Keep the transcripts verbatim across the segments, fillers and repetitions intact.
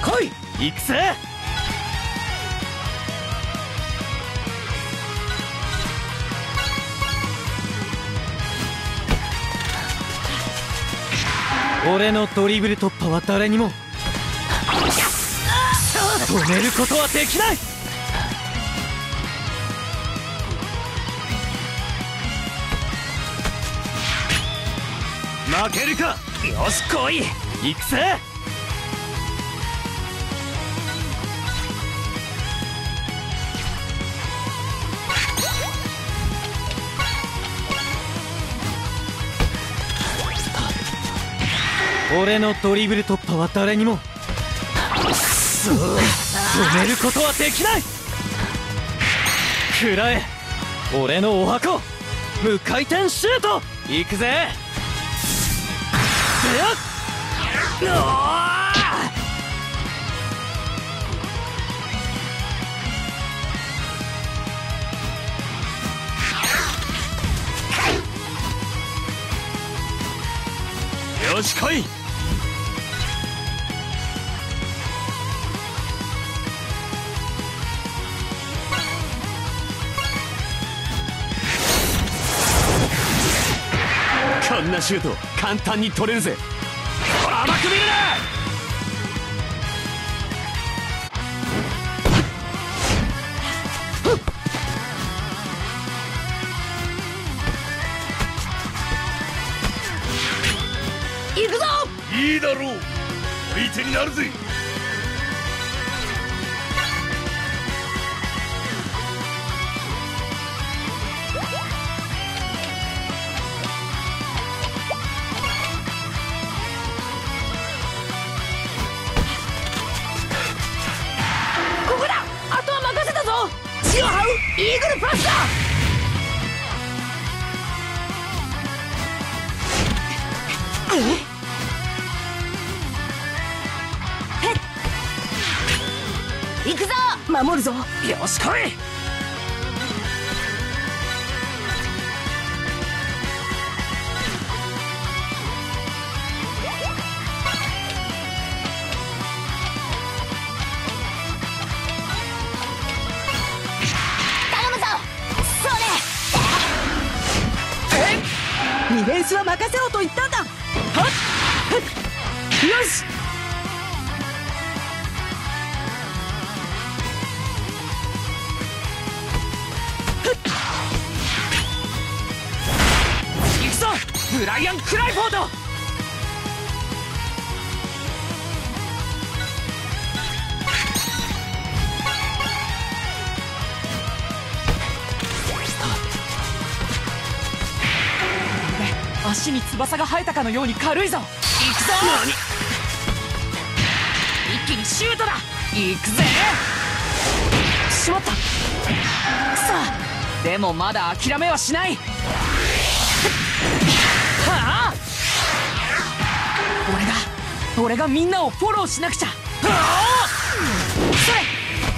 来い、行くぜ。俺のドリブル突破は誰にも止めることはできない。負けるか。よし来い、行くぜ。俺のドリブル突破は誰にも止めることはできない。食らえ、俺のお箱無回転シュート。行くぜ。でやっ、よし来い。こんなシュート簡単に取れるぜ。甘く見るな。行くぞ。いいだろう、相手になるぜ。ここだ。あとは任せたぞ。血を這うイーグルパスだ。行くぞ。守るぞ。よし来い。頼むぞ。それ。えっ、ディフェンスは任せろと言ったんだ。はっはっ、よし。ブライアン・クライフォード。足に翼が生えたかのように軽いぞ。行くぞ。一気にシュートだ。行くぜ。しまった。くそ、でもまだ諦めはしない。はあ、俺が俺がみんなをフォローしなくちゃ。はあ、それ。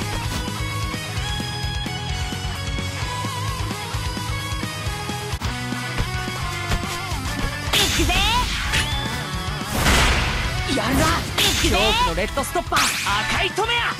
行くぜ。やるな。恐怖のレッドストッパー赤いトメヤ。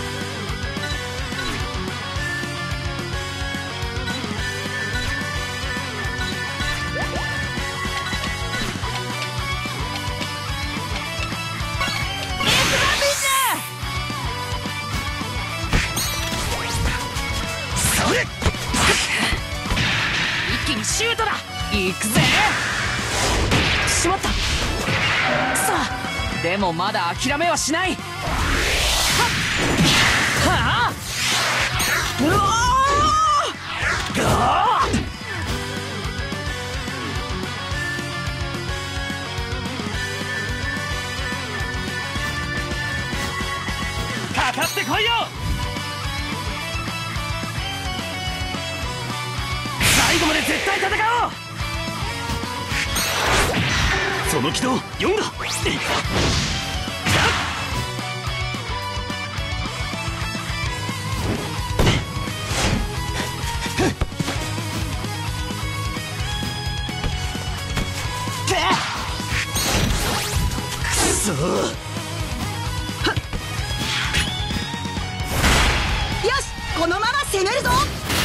一気にシュートだ。行くぜ。しまった。くそ、でもまだ諦めはしない。はっはあ、うわー、かかってこいよ。最後まで絶対戦おう。その軌道読んだ。くそー。 このまま攻めるぞ。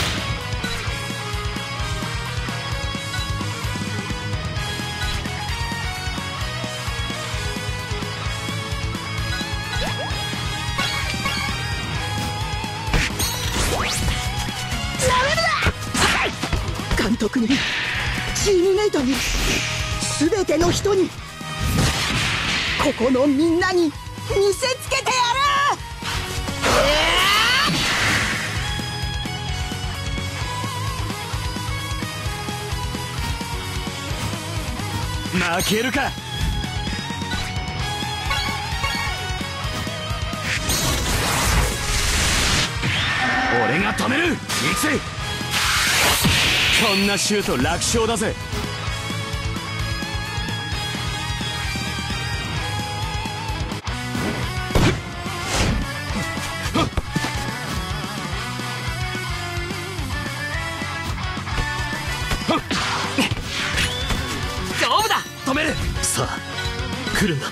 監督に、チームメイトに、すべての人に、ここのみんなに見せつけてやる。 負けるか。俺が止める。行くぜ。こんなシュート楽勝だぜ。 丈夫だ。 止める。さあ来るんだ。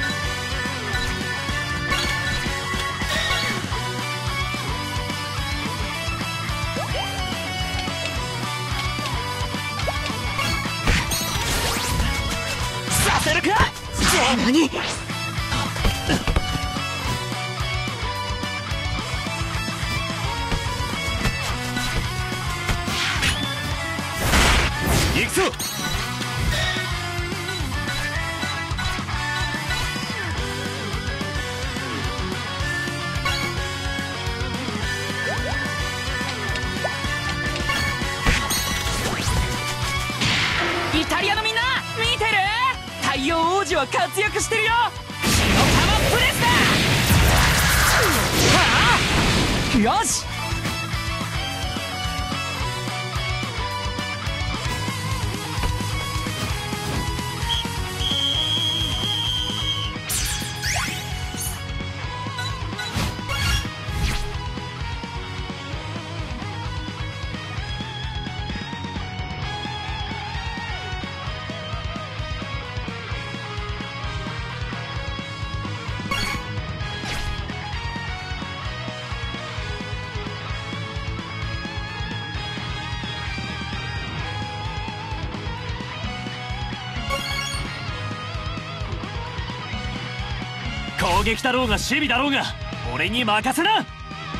させるか。 何？ 行くぞ。 イタリアのみんな見てる？太陽王子は活躍してるよ。火の玉プレスだ。はあ、よし。 攻撃だろうが守備だろうが俺に任せな。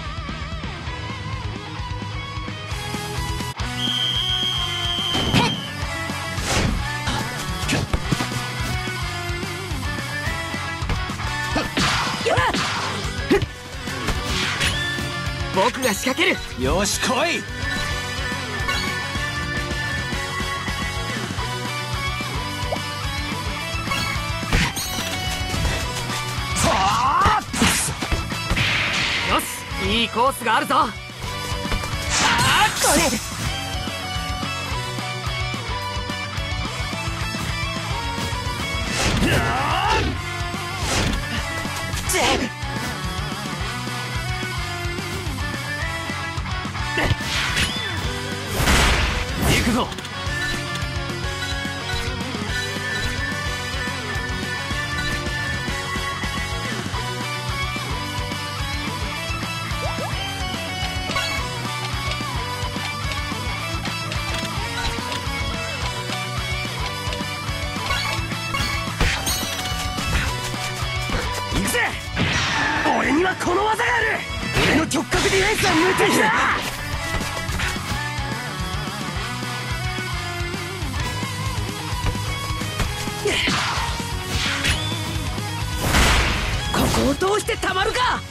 僕が仕掛ける。 よし来い。 よし、いいコースがあるぞ。ああ、これ。 行くぞ。行くぜ。俺にはこの技がある。俺の直角ディフェンスは無敵だ。 ここを通してたまるか。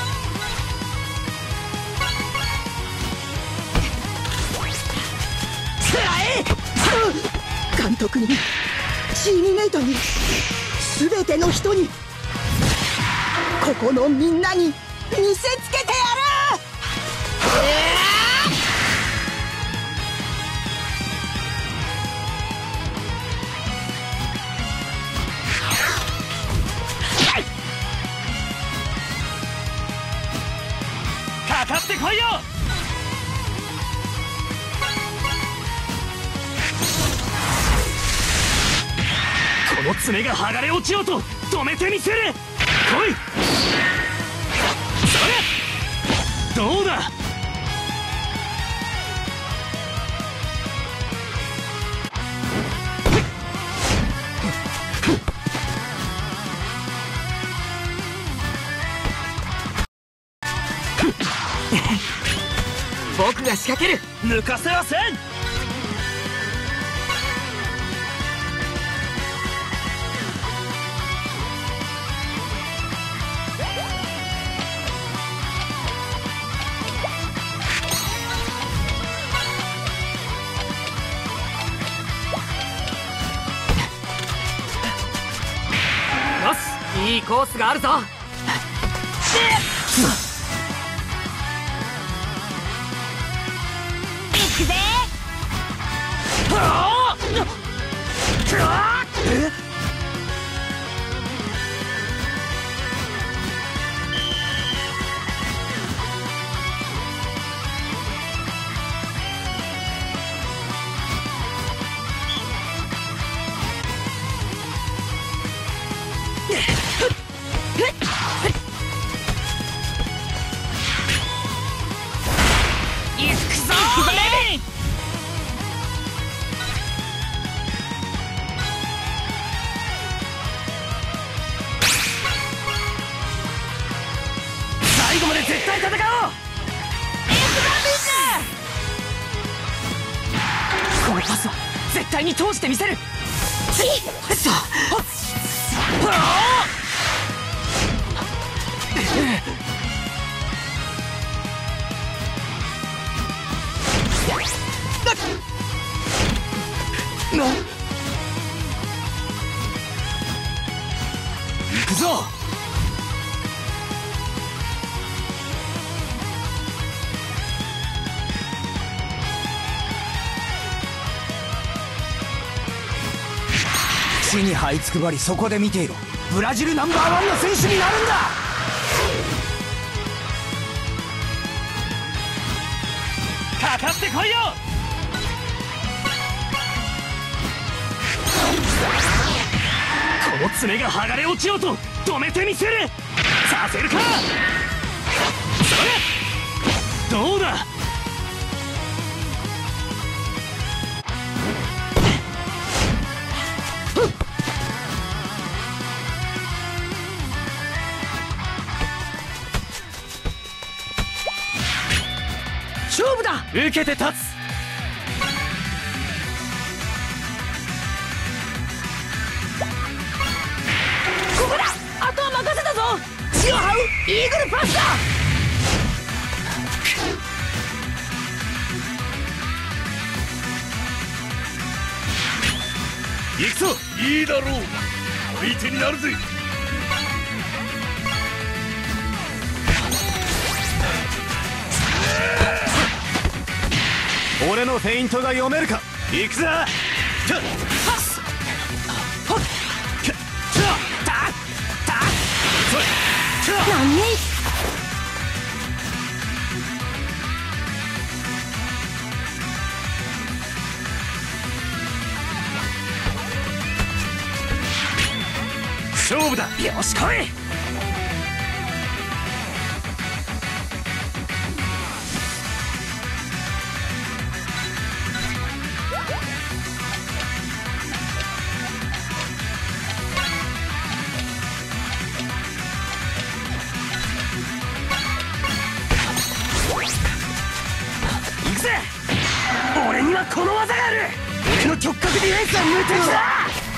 つらえ。監督に、チームメイトに、すべての人に、ここのみんなに見せつけてやる。 かかってこいよ。この爪が剥がれ落ちようと止めてみせる。来い。それどうだ。 僕が仕掛ける。 抜かせはせん。 よし、いいコースがあるぞ。行くぜ。最後まで絶対戦おう。エクザビーこのパスは絶対に通してみせる。さな行くぞ。 地に這いつくばり、そこで見ていろ。ブラジルナンバーワンの選手になるんだ。かかってこいよ。この爪が剥がれ落ちようと止めてみせる。させるか。それどうだ。勝負だ。受けて立つ。ここだ。あとは任せたぞ。血を這うイーグルパスだ。行くぞ。いいだろう。相手になるぜ。俺のフェイントが読めるか。行くぞ。 何？ 勝負だ。よし来い。俺にはこの技がある。俺の直角ディフェンスは無敵だ。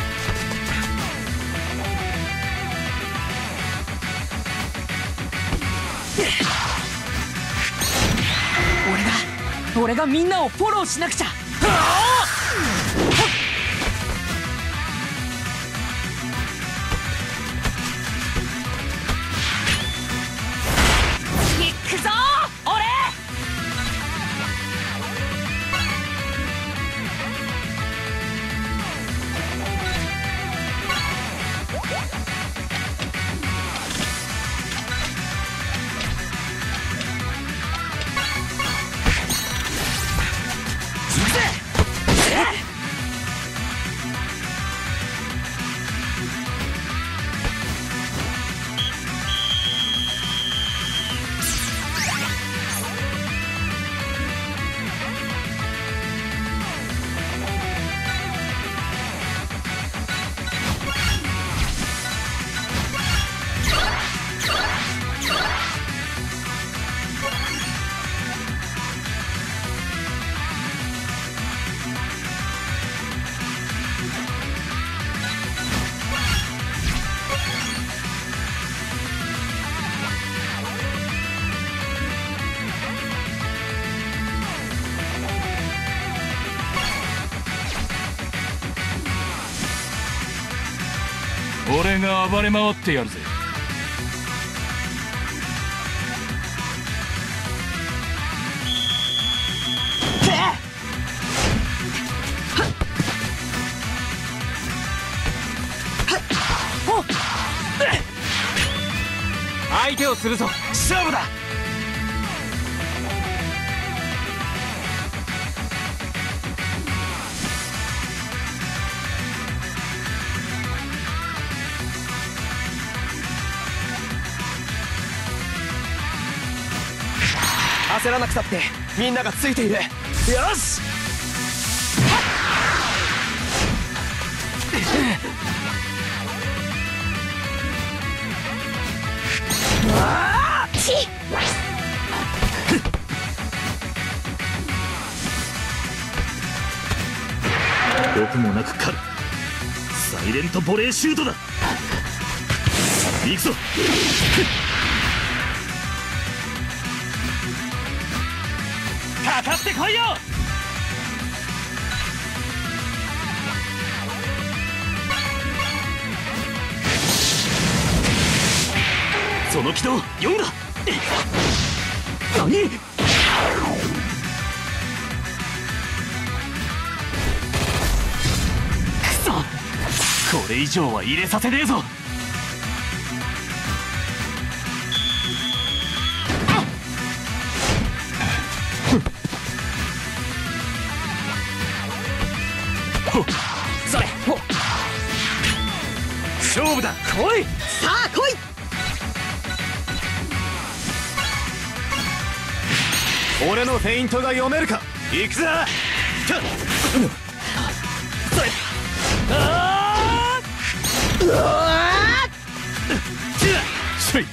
俺が俺がみんなをフォローしなくちゃ。行くぞ俺。 前が暴れ回ってやるぜ。相手をするぞ。勝負だ。焦らなくたってみんながついている。よし。毒もなく狩るサイレントボレーシュートだ。行くぞ。かかってこいよ。その軌道読んだ。何？くそ、これ以上は入れさせねえぞ。それ、勝負だ。来い。 さあ来い。 俺のフェイントが読めるか。行くぞ。それ。あーうわーしょい。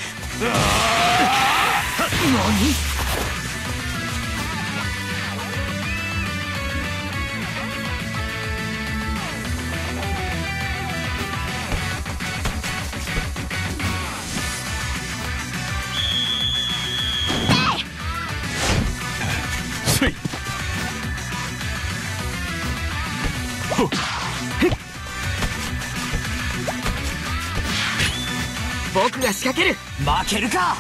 何？ 僕が仕掛ける。 負けるか。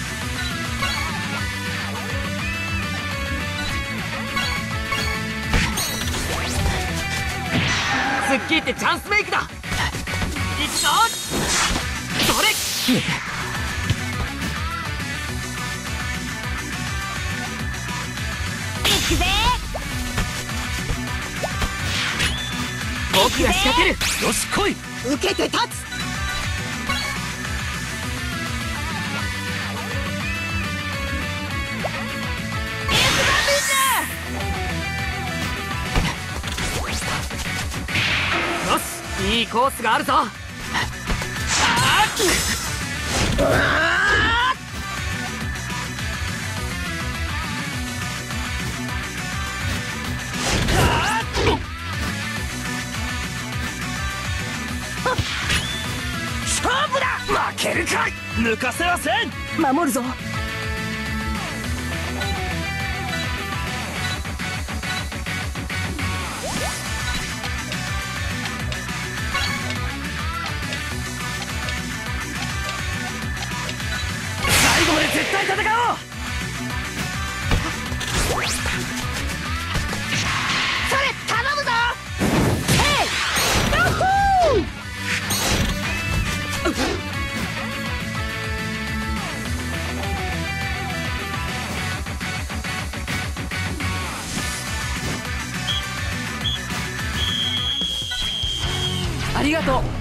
すっきりってチャンスメイクだ。いくぞ。それ。いくぜ。僕が仕掛ける。 よし来い。 受けて立つ。 いいコースがあるぞ。 勝負だ。負けるか。抜かせはせん。 守るぞ。 絶対戦おう。 それ頼むぞ。ヘイヤッホー。 ありがとう。